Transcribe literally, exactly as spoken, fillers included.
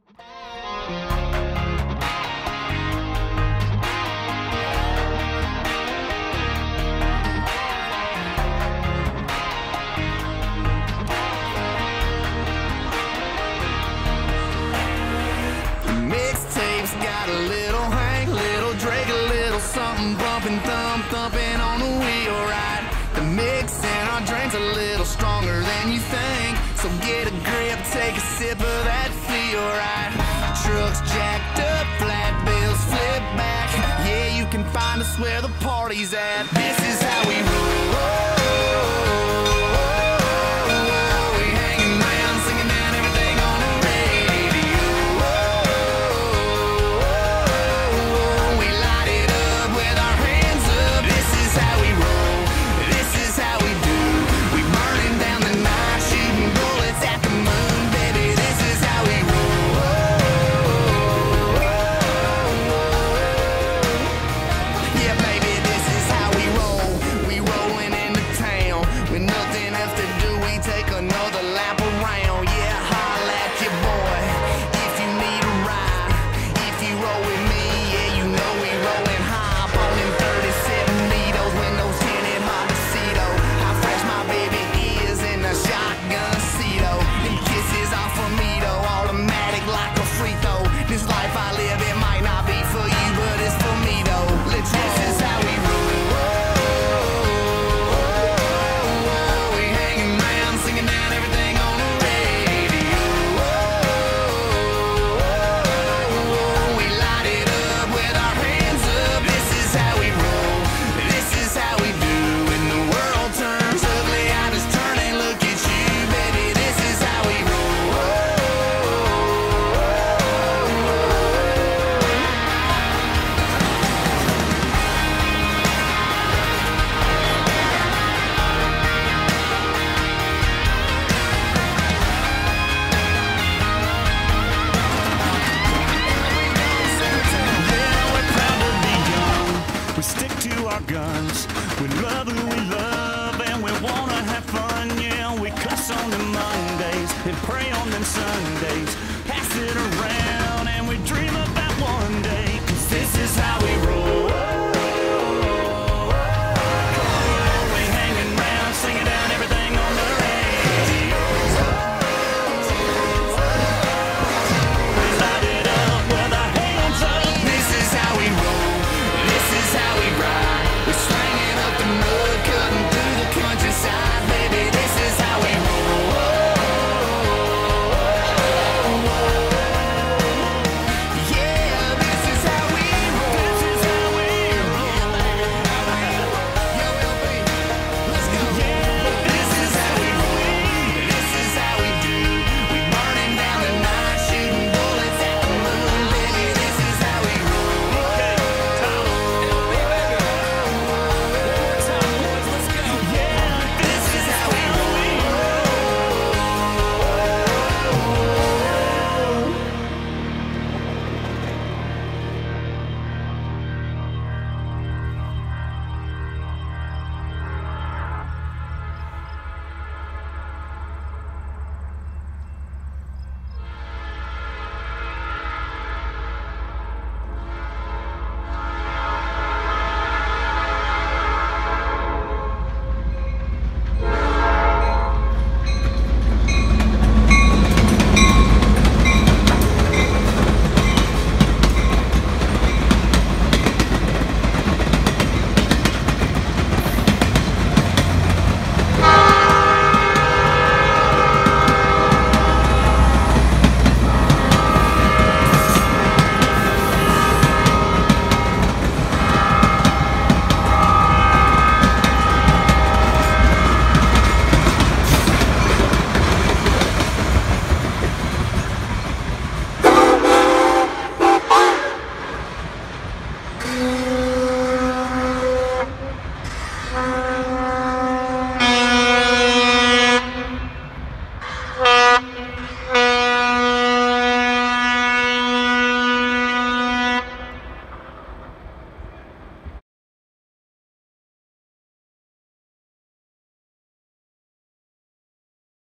Mixtapes got a little Hank, little Drake, a little something bumping, thump, thumping on the wheel, right? The mix in our drink's a little stronger than you think, so get a grip, take a sip of that feel, right? Trucks jacked up, flat bills flip back, yeah, you can find us where the party's at. This is how we roll. Guns. We love who we love and we wanna have fun, yeah. We cuss on them Mondays and pray on them Sundays.